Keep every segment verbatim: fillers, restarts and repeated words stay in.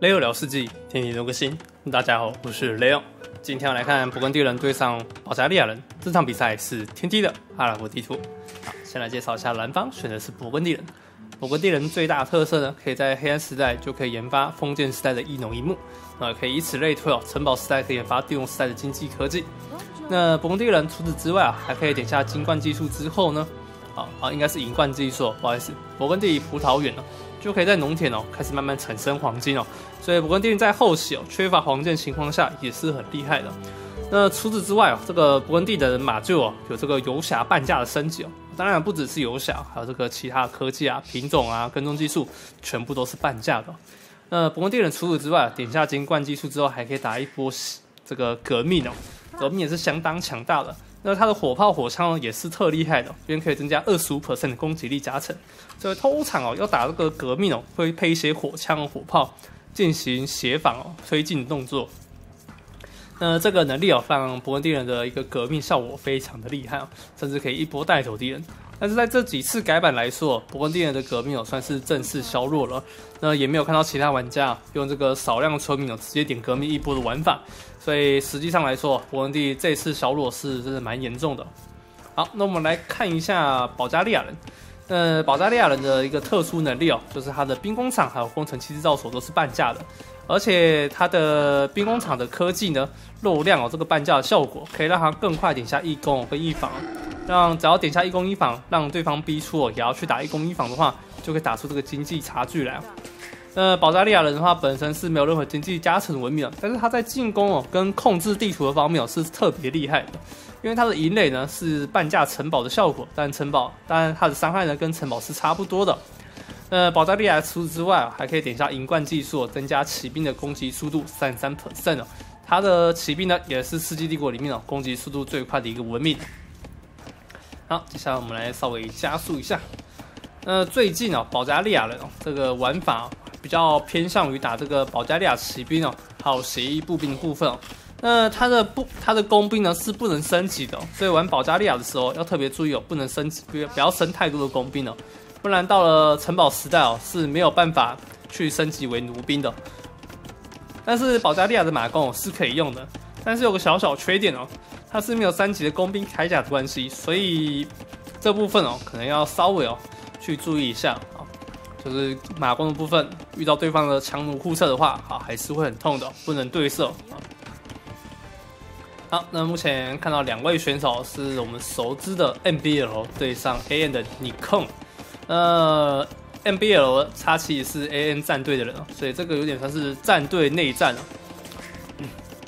雷欧聊世纪，天天多个新。大家好，我是雷欧。今天要来看勃艮第人对上保加利亚人，这场比赛是天梯的阿拉伯地图。好，先来介绍一下蓝方选的是勃艮第人。勃艮第人最大的特色呢，可以在黑暗时代就可以研发封建时代的异农一幕，那可以以此类推哦，城堡时代可以研发地龙时代的经济科技。那勃艮第人除此之外啊，还可以点下金冠技术之后呢，啊啊，应该是银冠技术，不好意思，勃艮第葡萄园哦，就可以在农田哦开始慢慢产生黄金哦，所以勃艮第人在后期哦缺乏黄金的情况下也是很厉害的。那除此之外哦，这个勃艮第的马厩哦有这个游侠半价的升级哦，当然不只是游侠，还有这个其他的科技啊、品种啊、跟踪技术，全部都是半价的哦。那勃艮第人除此之外，点下金冠技术之后，还可以打一波这个革命哦，革命也是相当强大的。那它的火炮、火枪也是特厉害的，因为可以增加 百分之二十五 的攻击力加成。所以通常哦，要打这个革命哦，会配一些火枪、火炮进行协防哦，推进动作。那这个能力哦，让勃艮第人的一个革命效果非常的厉害哦，甚至可以一波带走敌人。但是在这几次改版来说，勃艮第人的革命哦算是正式削弱了。那也没有看到其他玩家用这个少量村民哦直接点革命一波的玩法，所以实际上来说，勃艮第这次削弱是真的蛮严重的。好，那我们来看一下保加利亚人。呃，保加利亚人的一个特殊能力哦，就是他的兵工厂还有工程器制造所都是半价的，而且他的兵工厂的科技呢，肉量哦，这个半价的效果可以让他更快点下一攻跟一防，让只要点下一攻一防，让对方逼出哦，也要去打一攻一防的话，就可以打出这个经济差距来。那保加利亚人的话，本身是没有任何经济加成文明的，但是他在进攻哦跟控制地图的方面哦是特别厉害的。因为它的营垒呢是半价城堡的效果，但城堡当然它的伤害呢跟城堡是差不多的。呃，保加利亚除此之外，还可以点下银冠技术，增加骑兵的攻击速度 百分之三十三 哦。它的骑兵呢也是世纪帝国里面哦攻击速度最快的一个文明。好，接下来我们来稍微加速一下。呃，最近哦，保加利亚人哦这个玩法、哦、比较偏向于打这个保加利亚骑兵哦，还有协议步兵的部分哦。那它的不，它的工兵呢是不能升级的、哦，所以玩保加利亚的时候要特别注意哦，不能升级，不要升太多的工兵哦，不然到了城堡时代哦是没有办法去升级为弩兵的。但是保加利亚的马弓、哦、是可以用的，但是有个小小缺点哦，它是没有三级的工兵铠甲的关系，所以这部分哦可能要稍微哦去注意一下啊、哦，就是马弓的部分遇到对方的强弩护射的话，好还是会很痛的、哦，不能对射啊。哦好，那目前看到两位选手是我们熟知的 M B L 对上 A N 的 Nikon。呃 ，M B L 叉七是 A N 战队的人哦，所以这个有点算是战队内战了、嗯。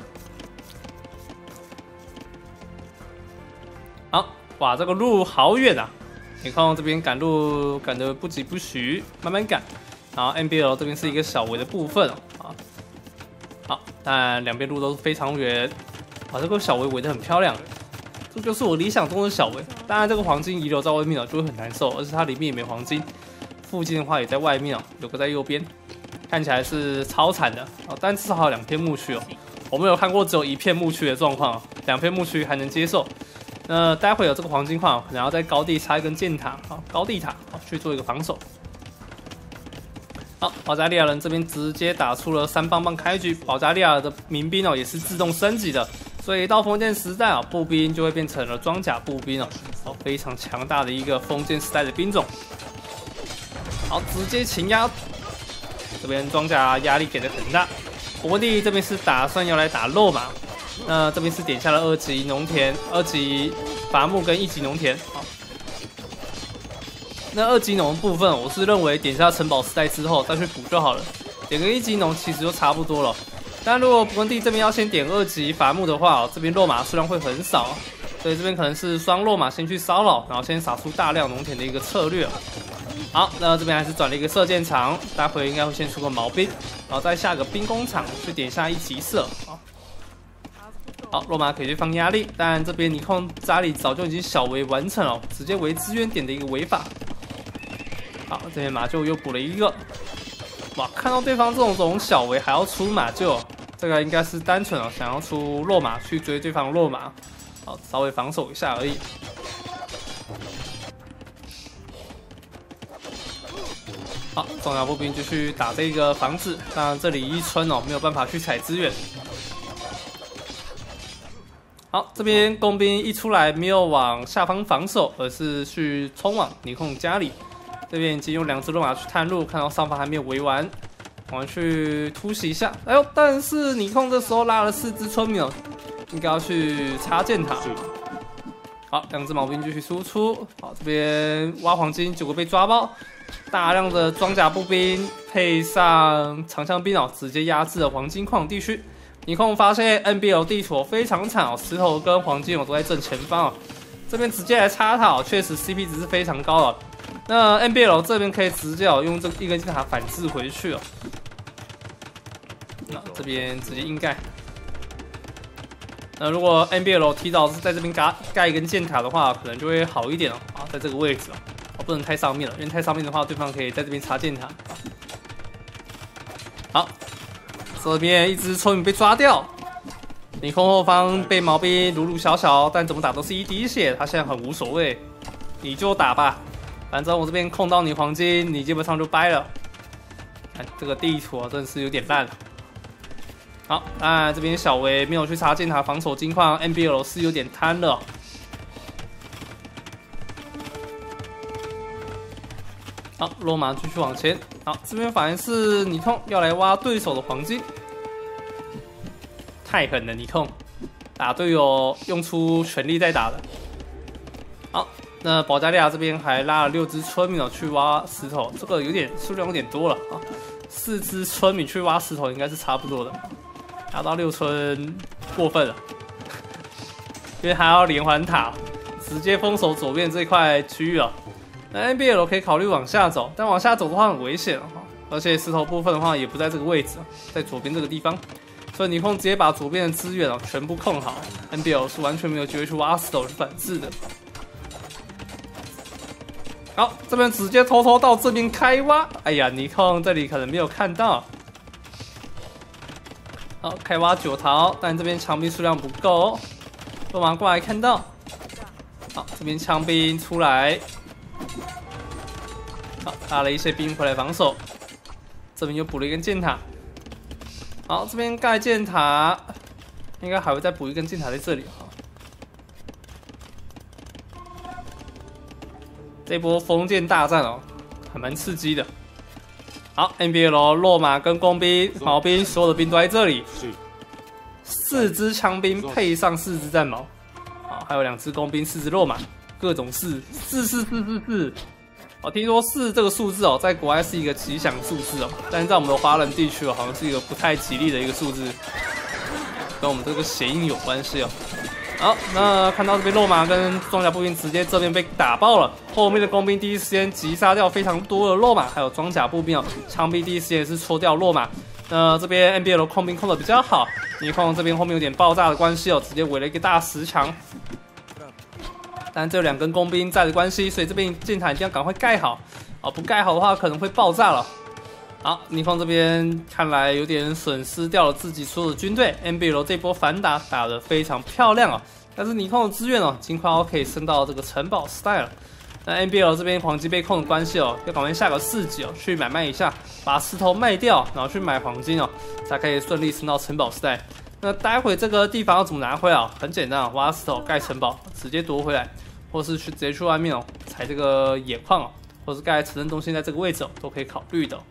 好，哇，这个路好远啊！你看这边赶路赶得不疾不徐，慢慢赶。然后 M B L 这边是一个小围的部分哦，啊，好，但两边路都是非常远。把这个小围围得很漂亮，这就是我理想中的小围。当然，这个黄金遗留在外面哦，就会很难受，而且它里面也没黄金。附近的话也在外面哦，有个在右边，看起来是超惨的哦。但至少还有两片牧区哦，我没有看过只有一片牧区的状况，两片牧区还能接受。那待会有这个黄金矿，可能要在高地插一根箭塔啊，高地塔啊去做一个防守。好，保加利亚人这边直接打出了三棒棒开局，保加利亚的民兵哦也是自动升级的。所以到封建时代啊，步兵就会变成了装甲步兵哦，哦，非常强大的一个封建时代的兵种。好，直接擒压，这边装甲压力给的很大。勃艮第这边是打算要来打肉马，那这边是点下了二级农田、二级伐木跟一级农田。好，那二级农的部分，我是认为点下城堡时代之后再去补就好了，点个一级农其实就差不多了。但如果勃艮第这边要先点二级伐木的话，这边肉马数量会很少，所以这边可能是双肉马先去骚扰，然后先撒出大量农田的一个策略。好，那这边还是转了一个射箭场，待会应该会先出个毛兵，然后再下个兵工厂去点下一级射。好，肉马可以去放压力，但这边尼控扎里早就已经小围完成了，直接围资源点的一个围法。好，这边马厩又补了一个。哇，看到对方这种这种小围还要出马厩，这个应该是单纯哦想要出落马去追对方落马，好稍微防守一下而已。 好，装甲步兵就去打这个房子，那这里一村哦没有办法去采资源。好，这边工兵一出来没有往下方防守，而是去冲往尼控家里。这边已经用两只罗马去探路，看到上方还没有围完，我们去突袭一下。哎呦，但是尼控这时候拉了四只村民哦，应该要去插箭塔。好，两只毛兵继续输出。好，这边挖黄金，结果被抓包。大量的装甲步兵配上长枪兵哦，直接压制了黄金矿地区。尼控发现 N B L 地图非常惨哦，石头跟黄金哦都在正前方哦，这边直接来插塔哦，确实 C P 值是非常高的。那 N B L 这边可以直接哦用这一根箭塔反制回去哦。那这边直接硬盖。那如果 N B L 提早是在这边盖盖一根箭塔的话，可能就会好一点哦。啊，在这个位置哦，哦不能太上面了，因为太上面的话，对方可以在这边插箭塔。好。这边一只村民被抓掉，尼控后方被毛兵鲁鲁小小，但怎么打都是一滴血，他现在很无所谓，你就打吧，反正我这边控到你黄金，你基本上就掰了。看这个地图啊，真的是有点烂了。好，那这边小维没有去插箭塔防守金矿 ，N B L 是有点贪了。好，罗马继续往前。好，这边反而是尼控要来挖对手的黄金，太狠了！尼控打队友用出全力在打的。好，那保加利亚这边还拉了六只村民去挖石头，这个有点数量有点多了啊。四只村民去挖石头应该是差不多的，打到六村过分了，因为还要连环塔，直接封锁左边这块区域啊。那 N B L 可以考虑往下走，但往下走的话很危险啊，而且石头部分的话也不在这个位置，在左边这个地方，所以尼控直接把左边的资源啊全部控好 ，N B L 是完全没有机会去挖石头去反制的。好，这边直接偷偷到这边开挖，哎呀，尼控这里可能没有看到。好，开挖九桃，但这边枪兵数量不够，罗马过来看到。好，这边枪兵出来。好，拉了一些兵回来防守，这边又补了一根箭塔。好，这边盖箭塔，应该还会再补一根箭塔在这里哈。这波封建大战哦，还蛮刺激的。好 ，N B L 落马跟工兵、毛兵，所有的兵都在这里。四支枪兵配上四支战矛，好，还有两支工兵，四支落马，各种四，四四四四四。哦，听说四这个数字哦，在国外是一个吉祥数字哦，但是在我们的华人地区哦，好像是一个不太吉利的一个数字，跟我们这个谐音有关系哦。好，那看到这边落马跟装甲步兵直接这边被打爆了，后面的工兵第一时间击杀掉非常多的落马，还有装甲步兵哦，枪兵第一时间也是戳掉落马。那这边 N B L 控兵控的比较好，尼控这边后面有点爆炸的关系哦，直接围了一个大石墙。但这两根工兵在的关系，所以这边箭塔一定要赶快盖好哦，不盖好的话可能会爆炸了。好，尼控这边看来有点损失掉了自己所有的军队 ，N B L 这波反打打得非常漂亮哦。但是尼控的资源哦，尽快要可以升到这个城堡时代了。那 N B L 这边黄金被控的关系哦，要赶快下个四级哦，去买卖一下，把石头卖掉，然后去买黄金哦，才可以顺利升到城堡时代。那待会这个地方要怎么拿回来啊？很简单啊，挖石头盖城堡，直接夺回来，或是去直接去外面哦采这个野矿哦，或是盖城镇中心在这个位置哦，都可以考虑的哦。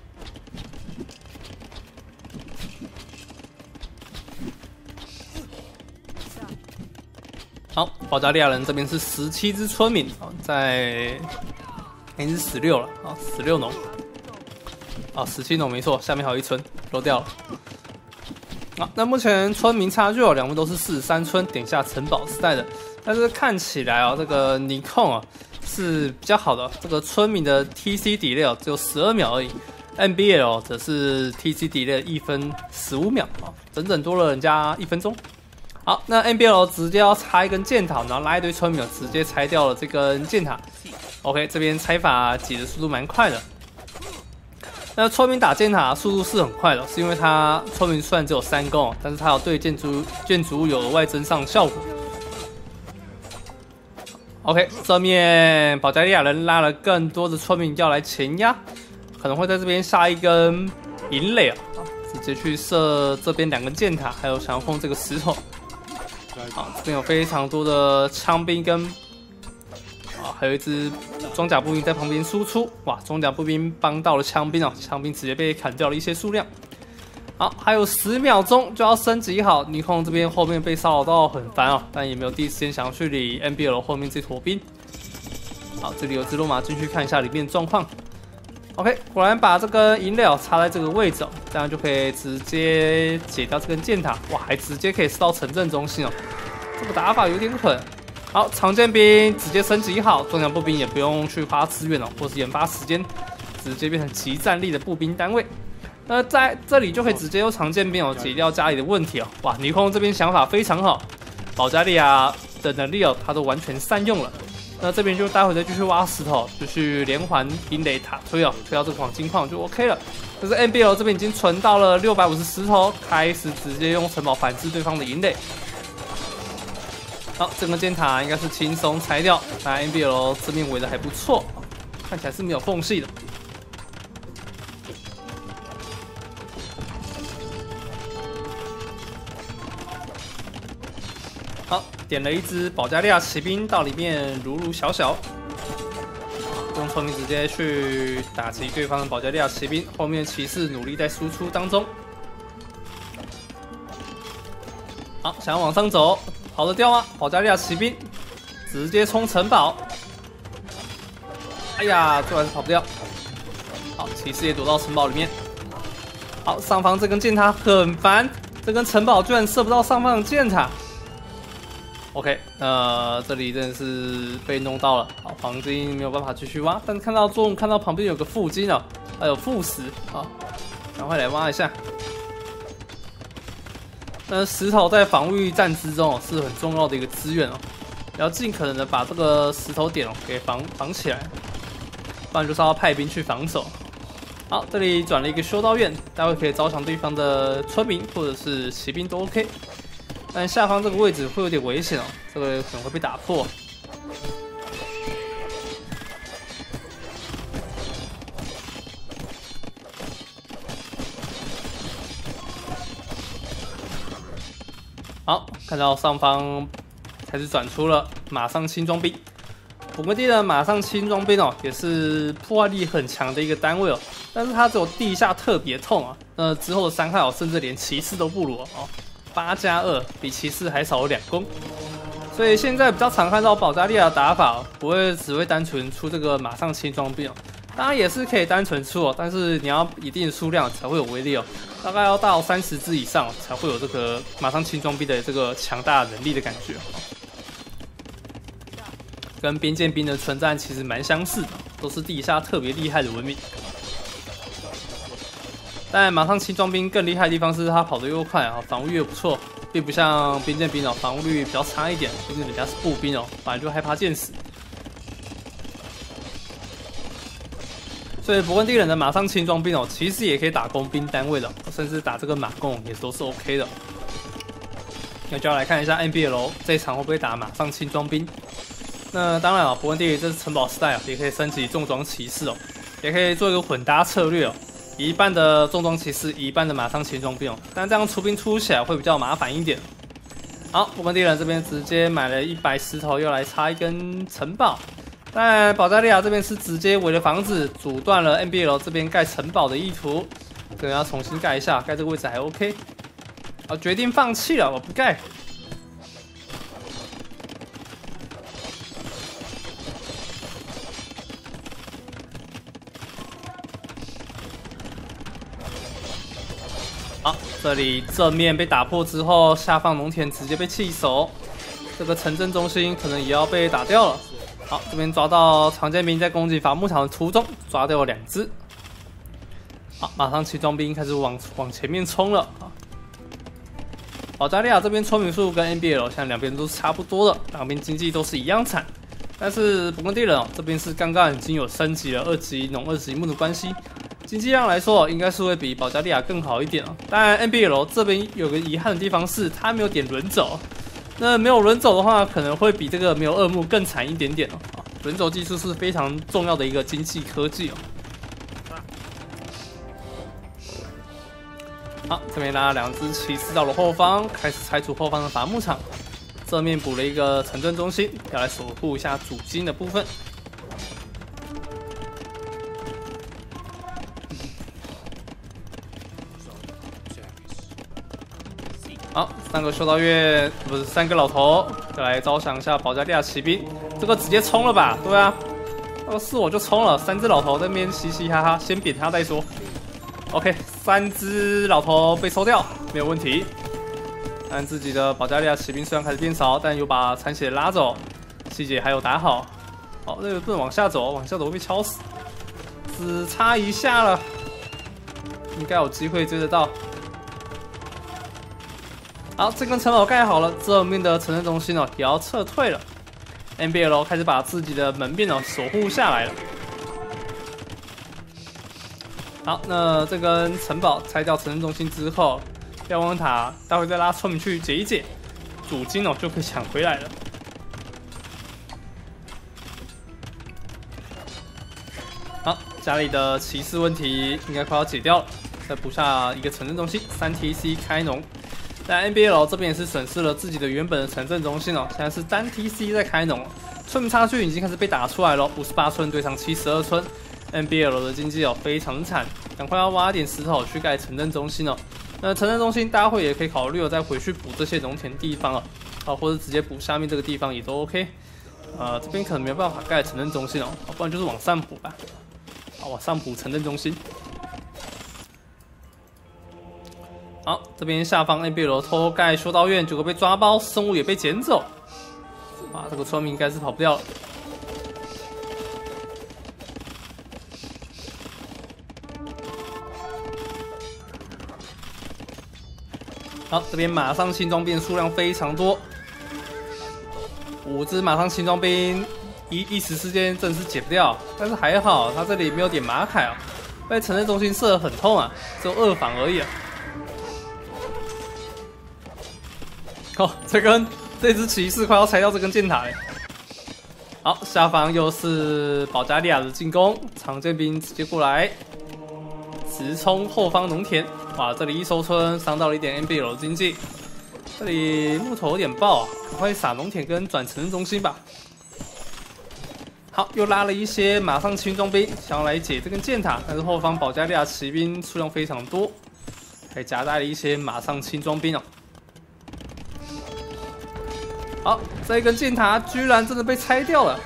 好，保加利亚人这边是十七只村民啊，在已经是十六了啊，十六农啊，十七农没错，下面还有一村漏掉了。好，那目前村民差距哦，两边都是四十三村，点下城堡时代的，但是看起来哦，这个尼控啊是比较好的，这个村民的 T C delay 哦只有十二秒而已 ，N B L 则是 T C delay 一分十五秒啊，整整多了人家一分钟。好，那 N B L 直接要插一根箭塔，然后拉一堆村民，直接拆掉了这根箭塔。OK， 这边拆法解的速度蛮快的。那村民打箭塔速度是很快的，是因为它村民虽然只有三攻，但是它有对建筑建筑物有额外增上效果。OK， 这面保加利亚人拉了更多的村民要来前压，可可能会在这边下一根银垒啊，直接去射这边两根箭塔，还有想要控这个石头。好，这边有非常多的枪兵跟啊，还有一支装甲步兵在旁边输出。哇，装甲步兵帮到了枪兵哦，枪兵直接被砍掉了一些数量。好，还有十秒钟就要升级好，尼控这边后面被骚扰到很烦哦，但也没有第一时间想要去理 N B L 后面这坨兵。好，这里有只罗马进去看一下里面的状况。OK， 果然把这根银料插在这个位置哦，这样就可以直接解掉这根箭塔。哇，还直接可以射到城镇中心哦，这个打法有点狠。好，长剑兵直接升级好，装甲步兵也不用去花资源哦，或是研发时间，直接变成极战力的步兵单位。那在这里就可以直接用长剑兵哦解掉家里的问题哦。哇，尼控这边想法非常好，保加利亚的能力哦他都完全善用了。那这边就待会再继续挖石头，就去连环银垒塔推哦，推到这个黄金矿就 OK 了。可是 N B L 这边已经存到了六百五十石头，开始直接用城堡反制对方的银垒。好，这根箭塔应该是轻松拆掉，那 N B L 这边围的还不错，看起来是没有缝隙的。好，点了一支保加利亚骑兵到里面撸撸小小，用聪明直接去打击对方的保加利亚骑兵，后面骑士努力在输出当中。好，想要往上走，跑得掉吗？保加利亚骑兵直接冲城堡，哎呀，最后还是跑不掉。好，骑士也躲到城堡里面。好，上方这根箭塔很烦，这根城堡居然射不到上方的箭塔。OK， 呃，这里真的是被弄到了，好，黄金没有办法继续挖，但看到中午看到旁边有个副金哦，还有副石，好，赶快来挖一下。那石头在防御战之中哦是很重要的一个资源哦，要尽可能的把这个石头点哦给防防起来，不然就是要派兵去防守。好，这里转了一个修道院，待会可以招降对方的村民或者是骑兵都 OK。但下方这个位置会有点危险哦，这个可能会被打破。好，看到上方开始转出了马上轻装兵，补格地的马上轻装兵哦，也是破坏力很强的一个单位哦，但是它只有地下特别痛啊，那之后的伤害哦，甚至连骑士都不如哦。八加二比骑士还少了两攻，所以现在比较常看到保加利亚的打法，不会只会单纯出这个马上轻装兵哦，当然也是可以单纯出哦，但是你要一定的数量才会有威力哦，大概要到三十只以上才会有这个马上轻装兵的这个强大能力的感觉，跟边剑兵的存在其实蛮相似的，都是地下特别厉害的文明。但马上轻装兵更厉害的地方是他跑得又快啊，防御又不错，并不像边剑兵哦，防御率比较差一点，毕竟人家是步兵哦，本来就害怕见死。所以勃艮第人的马上轻装兵哦，其实也可以打工兵单位的，甚至打这个马弓也都是 OK 的。那就要来看一下 N B L 这一场会不会打马上轻装兵。那当然啊，勃艮第这是城堡时代啊，也可以升级重装骑士哦，也可以做一个混搭策略哦。一半的重装骑士，一半的马上轻装兵哦，但这样出兵出起来会比较麻烦一点。好，勃艮第人这边直接买了一百石头，又来插一根城堡。但保加利亚这边是直接围了房子，阻断了 N B L 这边盖城堡的意图，可能要重新盖一下，盖这个位置还 OK。啊，决定放弃了，我不盖。好，这里正面被打破之后，下方农田直接被弃守，这个城镇中心可能也要被打掉了。好，这边抓到长剑兵在攻击伐木场的途中，抓掉了两只。好，马上轻装兵开始往往前面冲了。保加利亚这边村民数跟 N B L 像两边都是差不多的，两边经济都是一样惨。但是勃艮第人哦，这边是刚刚已经有升级了二级农、二级木的关系。经济量来说，应该是会比保加利亚更好一点哦。当然 ，N B L 这边有个遗憾的地方是，它没有点轮走。那没有轮走的话，可能会比这个没有二木更惨一点点哦。轮走技术是非常重要的一个经济科技哦。 好，这边拉两只骑士到了后方，开始拆除后方的伐木场。正面补了一个城镇中心，要来守护一下主金的部分。好，三个修道院不是三个老头，要来招降一下保加利亚骑兵。这个直接冲了吧？对啊，要是我就冲了。三只老头在那边嘻嘻哈哈，先扁他再说。OK， 三只老头被收掉，没有问题。但自己的保加利亚骑兵虽然开始变少，但有把残血拉走，细节还有打好。好，那个不能往下走，往下走会被敲死。只差一下了，应该有机会追得到。好，这根城堡盖好了，正面的城镇中心哦也要撤退了。N B L 开始把自己的门面哦守护下来了。好，那这根城堡拆掉城镇中心之后。瞭望塔待会再拉村民去解一解，主金哦就可以抢回来了。好，家里的骑士问题应该快要解掉了，再补下一个城镇中心，三 T C 开农。但 N B L 这边也是损失了自己的原本的城镇中心哦，现在是单 T C 在开农，村民差距已经开始被打出来了，五十八村对上七十二村 ，N B L 的经济哦非常惨，赶快要挖点石头去盖城镇中心哦。那城镇中心，大会也可以考虑哦，再回去补这些农田地方啊，啊，或者直接补下面这个地方也都 OK。呃，这边可能没有办法盖城镇中心哦，不然就是往上补吧。好，往上补城镇中心。好，这边下方 N B L 偷盖修道院，结果被抓包，生物也被捡走。啊，这个村民应该是跑不掉了。好，这边马上新装兵数量非常多，五只马上新装兵一一时之间真的是解不掉，但是还好他这里没有点马凯啊，被城镇中心射得很痛啊，只有二防而已啊。哦，这根这只骑士快要拆掉这根箭塔了。好，下方又是保加利亚的进攻，长剑兵直接过来，直冲后方农田。哇，这里一收村伤到了一点 N B L 的经济，这里木头有点爆啊，赶快撒农田跟转城镇中心吧。好，又拉了一些马上轻装兵，想要来解这根箭塔，但是后方保加利亚骑兵数量非常多，还夹带了一些马上轻装兵哦。好，这一根箭塔居然真的被拆掉了。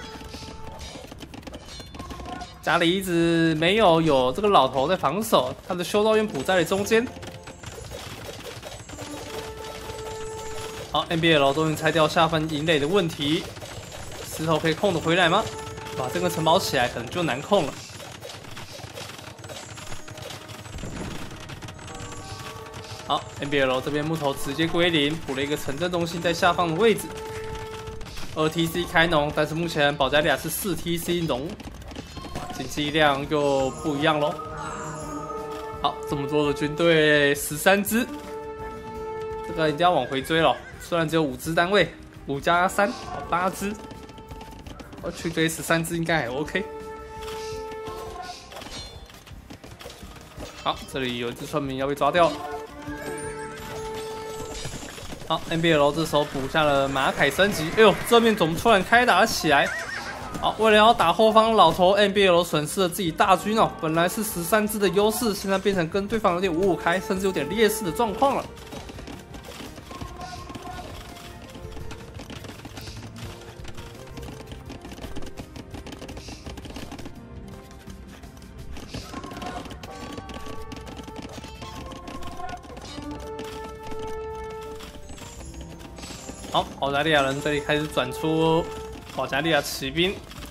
家里一直没有有这个老头在防守，他的修道院补在了中间。好 ，N B L 终于拆掉下分营垒的问题，石头可以控得回来吗？哇，这个城堡起来可能就难控了。好 ，N B L 这边木头直接归零，补了一个城镇中心在下方的位置。二 T C 开农，但是目前保加利亚是四 T C 农。经济量就不一样咯。好，这么多的军队，十三支，这个一定要往回追了。虽然只有五支单位，五加三，八支，我去追十三支应该还 OK。好，这里有一只村民要被抓掉。好 ，N B L 这时候补下了马凯升级。哎呦，这面怎么突然开打了起来？好，为了要打后方老头 ，N B L 损失了自己大军哦。本来是十三支的优势，现在变成跟对方有点五五开，甚至有点劣势的状况了。好，保加利亚人这里开始转出保加利亚骑兵。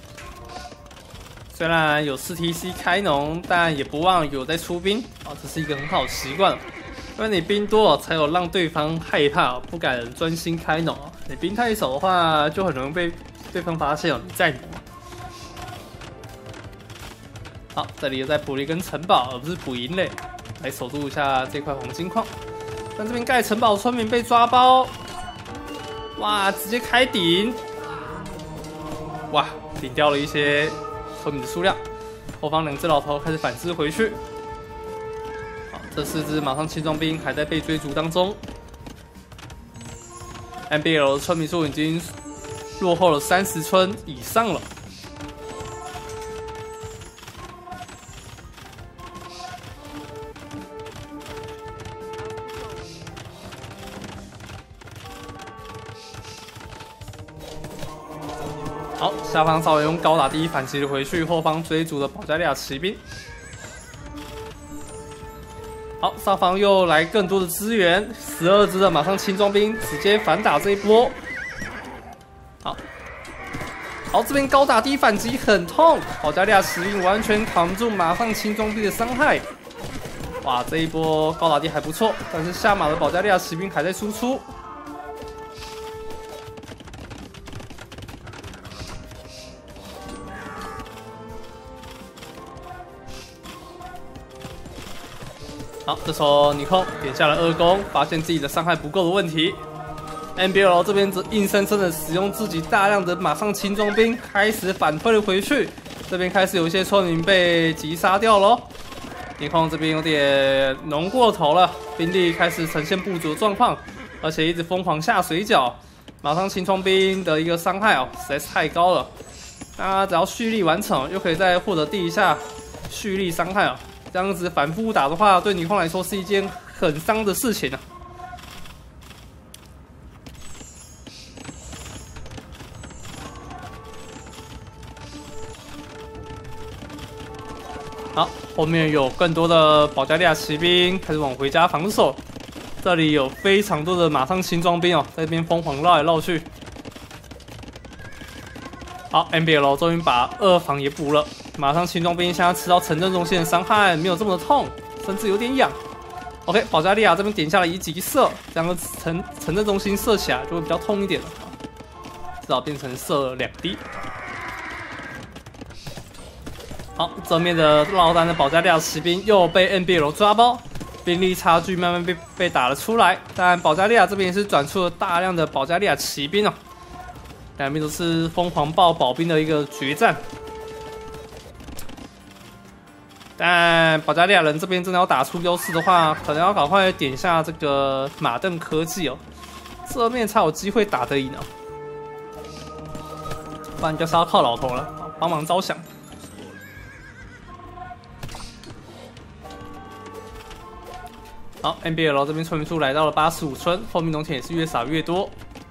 虽然有四 T C 开农，但也不忘有在出兵啊，这是一个很好的习惯。因为你兵多，才有让对方害怕，不敢专心开农。你兵太少的话，就很容易被对方发现你在农。好，这里又再补了一根城堡，而不是补营垒，来守住一下这块黄金矿。但这边盖城堡，村民被抓包，哇，直接开顶，哇，顶掉了一些村民的数量。后方两只老头开始反制回去。好， 这四只马上轻装兵还在被追逐当中。M B L 的村民数已经落后了三十村以上了。好，下方稍微用高打低反击了回去，后方追逐的保加利亚骑兵。好，上方又来更多的支援，十二只的马上轻装兵直接反打这一波。好，好，这边高打低反击很痛，保加利亚骑兵完全扛不住马上轻装兵的伤害。哇，这一波高打低还不错，但是下马的保加利亚骑兵还在输出。好，这时候尼克点下了二攻，发现自己的伤害不够的问题。M B L 这边则硬生生的使用自己大量的马上轻装兵，开始反推了回去。这边开始有一些村民被击杀掉了。尼克这边有点浓过头了，兵力开始呈现不足的状况，而且一直疯狂下水饺。马上轻装兵的一个伤害哦，实在是太高了。那只要蓄力完成，又可以再获得第一下蓄力伤害哦。这样子反复打的话，对尼康来说是一件很伤的事情啊。好，后面有更多的保加利亚骑兵开始往回家防守，这里有非常多的马上轻装兵哦，在这边疯狂绕来绕去。好 ，M B L 终于把二防也补了。马上轻装兵现在吃到城镇中心的伤害没有这么的痛，甚至有点痒。OK， 保加利亚这边点下了一级射，这样城城镇中心射起来就会比较痛一点了，至少变成射两滴。好，正面的落单的保加利亚骑兵又被 M B L 抓包，兵力差距慢慢被被打了出来。但保加利亚这边也是转出了大量的保加利亚骑兵哦，两边都是疯狂爆保兵的一个决战。但保加利亚人这边真的要打出优势的话，可能要赶快点下这个马镫科技哦，这面才有机会打得赢哦，不然就是要靠老头了，帮忙招降。好 ，N B L 这边村民数来到了八十五村，后面农田也是越少越多。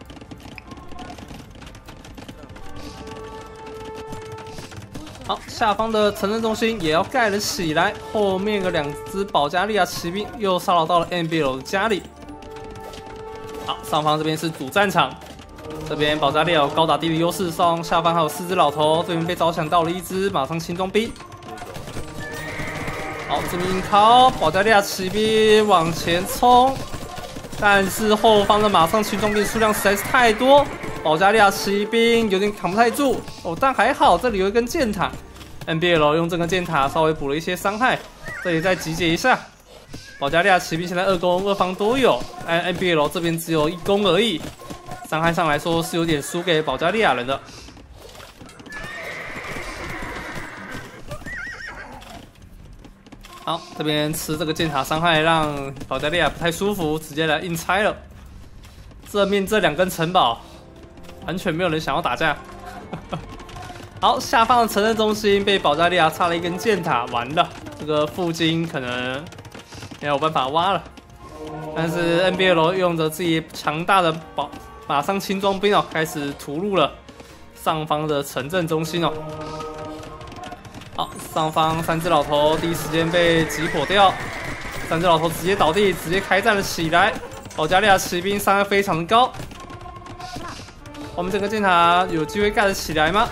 好，下方的城镇中心也要盖了起来，后面的两只保加利亚骑兵又骚扰到了 M B L 的家里。好，上方这边是主战场，这边保加利亚有高打低的优势，上下方还有四只老头，这边被招降到了一只马上轻装兵。好，这边靠保加利亚骑兵往前冲，但是后方的马上轻装兵数量实在是太多。保加利亚骑兵有点扛不太住哦，但还好这里有一根箭塔 ，M B L 用这根箭塔稍微补了一些伤害。这里再集结一下，保加利亚骑兵现在二攻二方都有，但 M B L 这边只有一攻而已，伤害上来说是有点输给保加利亚人的。好，这边吃这个箭塔伤害让保加利亚不太舒服，直接来硬拆了。正面这两根城堡。完全没有人想要打架。好，下方的城镇中心被保加利亚插了一根箭塔，完了，这个附近可能没有办法挖了。但是 N B L 用着自己强大的保马上轻装兵哦，开始屠戮了上方的城镇中心哦。好，上方三只老头第一时间被击破掉，三只老头直接倒地，直接开战了起来。保加利亚骑兵伤害非常的高。我们整个箭塔有机会盖得起来吗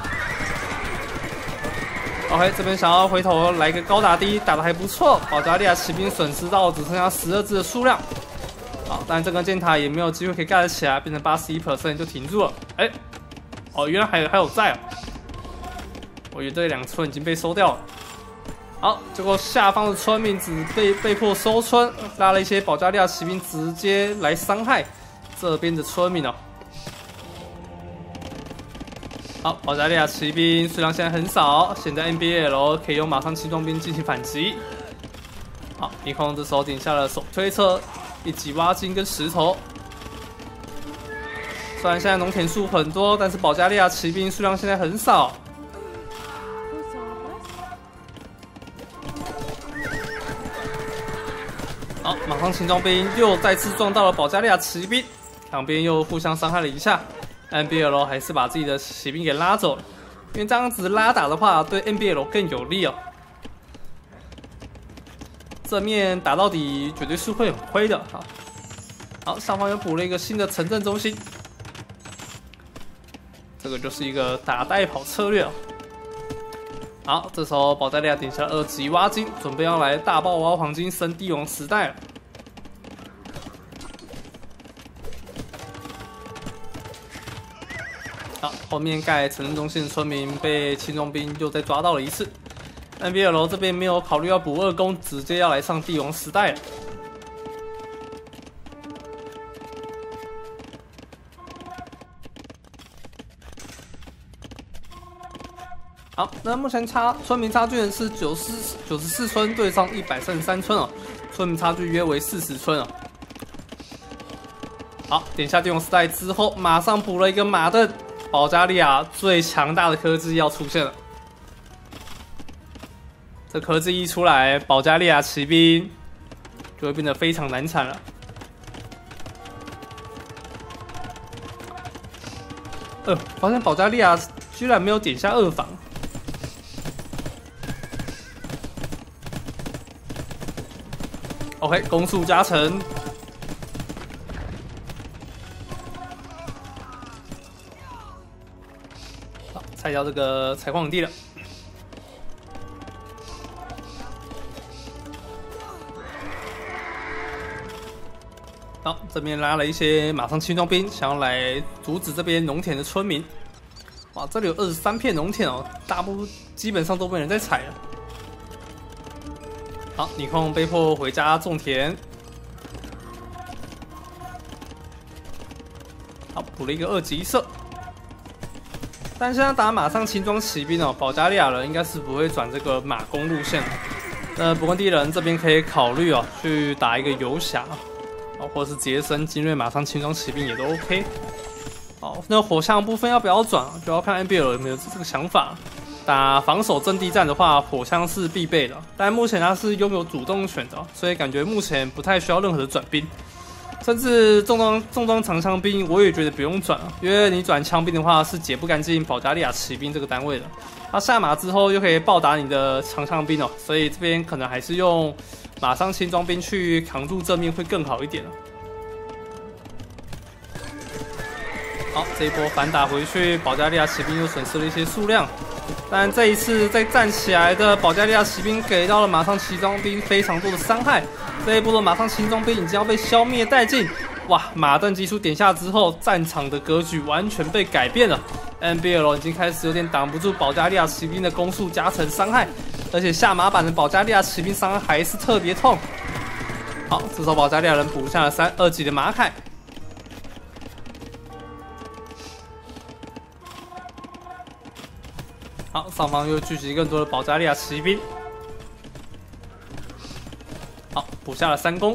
？OK， 这边想要回头来个高打低，打得还不错。保加利亚骑兵损失到只剩下十二只的数量。好，但这根箭塔也没有机会可以盖得起来，变成 百分之八十一 就停住了。哎、欸，哦，原来还有还有在啊！我以为这两村已经被收掉了。好，结果下方的村民只被被迫收村，拉了一些保加利亚骑兵直接来伤害这边的村民哦。好，保加利亚骑兵数量现在很少，现在 N B L 可以用马上轻装兵进行反击。 好，尼空这时候顶下了手推车、一级挖金跟石头。虽然现在农田数很多，但是保加利亚骑兵数量现在很少。好，马上轻装兵又再次撞到了保加利亚骑兵，两边又互相伤害了一下。N B L 还是把自己的骑兵给拉走了，因为这样子拉打的话，对 N B L 更有利哦。正面打到底绝对是会很亏的。好，好，上方又补了一个新的城镇中心，这个就是一个打带跑策略哦。好，这时候保加利亚顶下二级挖金，准备要来大爆挖黄金升帝王时代了。好，后面盖城镇中心的村民被轻装兵又再抓到了一次。N B L 这边没有考虑要补二攻，直接要来上帝王时代了。好，那目前差村民差距是九十九十四村对上一百三十三村哦，村民差距约为四十村哦。好，点下帝王时代之后，马上补了一个马镫。保加利亚最强大的科技要出现了，这科技一出来，保加利亚骑兵就会变得非常难缠了。呃，发现保加利亚居然没有点下二防。OK， 攻速加成。拆掉这个采矿地了。好，这边拉了一些马上轻装兵，想要来阻止这边农田的村民。哇，这里有二十三片农田哦，大部分基本上都被人在采了。好，尼空被迫回家种田。好，补了一个二级射。但现在打马上轻装骑兵哦，保加利亚人应该是不会转这个马弓路线。那勃艮第人这边可以考虑哦，去打一个游侠，哦，或是直接升精锐马上轻装骑兵也都 OK。哦，那火枪部分要不要转，就要看 N B L 有没有这个想法。打防守阵地战的话，火枪是必备的，但目前它是拥有主动权的，所以感觉目前不太需要任何的转兵。甚至重装重装长枪兵，我也觉得不用转，因为你转枪兵的话是解不干净保加利亚骑兵这个单位的。他下马之后又可以暴打你的长枪兵哦，所以这边可能还是用马上轻装兵去扛住正面会更好一点。好，这一波反打回去，保加利亚骑兵又损失了一些数量，但这一次再站起来的保加利亚骑兵给到了马上轻装兵非常多的伤害。这一波的马上轻装兵已经要被消灭殆尽，哇！马镫基础点下之后，战场的格局完全被改变了。N B L 已经开始有点挡不住保加利亚骑兵的攻速加成伤害，而且下马版的保加利亚骑兵伤害还是特别痛。好，这时候保加利亚人补下了三二级的马凯。好，上方又聚集更多的保加利亚骑兵。好，补下了三攻。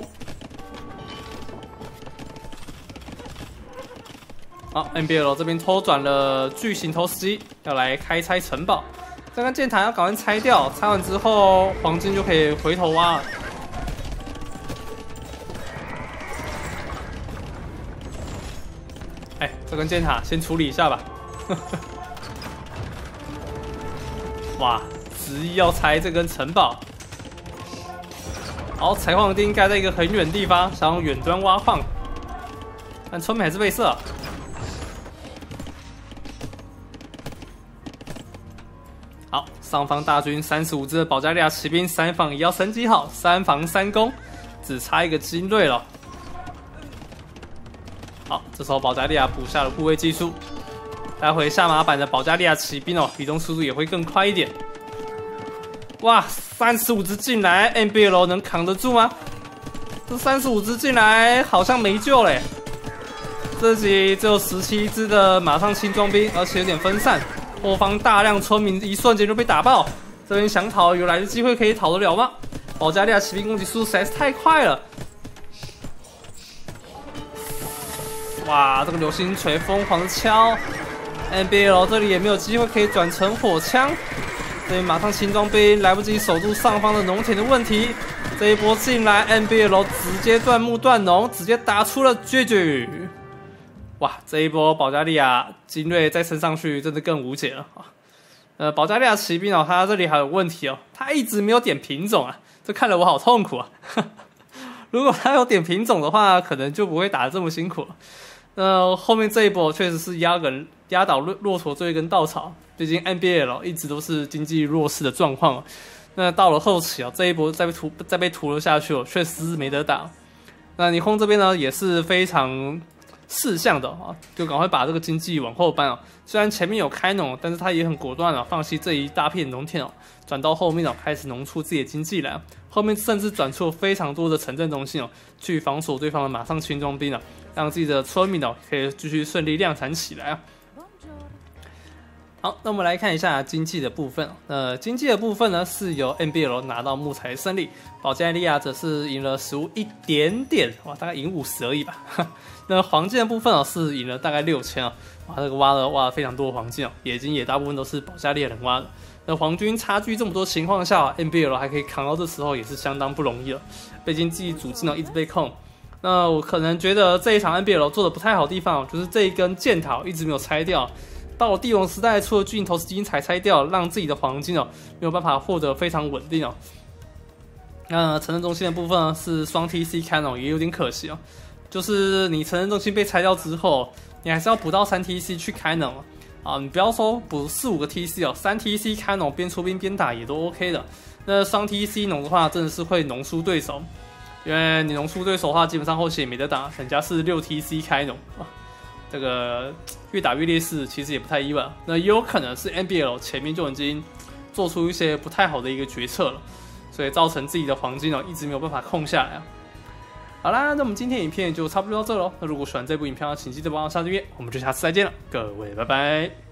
好 ，N B L 这边偷转了巨型投石机，要来开拆城堡。这根箭塔要赶快拆掉，拆完之后黄金就可以回头挖了。哎，这根箭塔先处理一下吧。哇，执意要拆这根城堡。好，采矿钉盖在一个很远的地方，想用远端挖矿，但村民还是被射。好，上方大军三十五支的保加利亚骑兵，三防也要升级好，三防三攻，只差一个精锐了。好，这时候保加利亚补下了护卫技术，待会下马版的保加利亚骑兵哦，移动速度也会更快一点。哇，三十五只进来 ，N B L 能扛得住吗？这三十五只进来好像没救嘞。这集只有十七只的马上轻装兵，而且有点分散，后方大量村民一瞬间就被打爆。这边想逃有来的机会可以逃得了吗保加利亚骑兵攻击速度实在是太快了。哇，这个流星锤疯狂的敲 ，N B L 这里也没有机会可以转成火枪，这边马上轻装兵来不及守住上方的农田的问题，这一波进来 N B L 直接断木断农，直接打出了 G G。哇，这一波保加利亚精锐再升上去，真的更无解了啊！呃，保加利亚骑兵哦，他这里还有问题哦，他一直没有点品种啊，这看得我好痛苦啊！如果他有点品种的话，可能就不会打得这么辛苦了。那、呃、后面这一波确实是压人压倒骆骆驼最后一根稻草，毕竟 N B L 一直都是经济弱势的状况。那到了后期啊，这一波再被屠再被屠了下去哦，确实是没得打。那尼空这边呢，也是非常识相的啊，就赶快把这个经济往后搬啊。虽然前面有开农，但是他也很果断啊，放弃这一大片农田哦，转到后面哦，开始农出自己的经济来。后面甚至转出了非常多的城镇中心哦，去防守对方的马上轻装兵啊，让自己的村民哦可以继续顺利量产起来啊。好，那我们来看一下经济的部分。呃，经济的部分呢是由 N B L 拿到木材胜利，保加利亚则是赢了食物一点点，哇，大概赢五十而已吧。那黄金的部分哦是赢了大概六千啊，哇，这个挖了挖了非常多的黄金哦，冶金也大部分都是保加利亚人挖的。那黄军差距这么多情况下 ，N B L 还可以扛到这时候也是相当不容易了。毕竟自己主技能一直被控。那我可能觉得这一场 N B L 做的不太好的地方，就是这一根箭塔一直没有拆掉。到了帝王时代，除了巨型投石机才拆掉，让自己的黄金哦没有办法获得非常稳定哦。那城镇中心的部分呢是双 T C 开哦，也有点可惜哦。就是你城镇中心被拆掉之后，你还是要补到三 T C 去开能啊。你不要说补四五个 T C 哦，三 T C 开农边出兵边打也都 OK 的。那双 T C 农的话，真的是会农输对手，因为你农输对手的话，基本上后期也没得打，人家是六 T C 开农啊。这个越打越劣势，其实也不太意外。那也有可能是 N B L 前面就已经做出一些不太好的一个决策了，所以造成自己的黄金哦一直没有办法控下来啊。好啦，那我们今天影片就差不多到这喽。那如果喜欢这部影片，请记得帮我下订阅，我们就下次再见了，各位拜拜。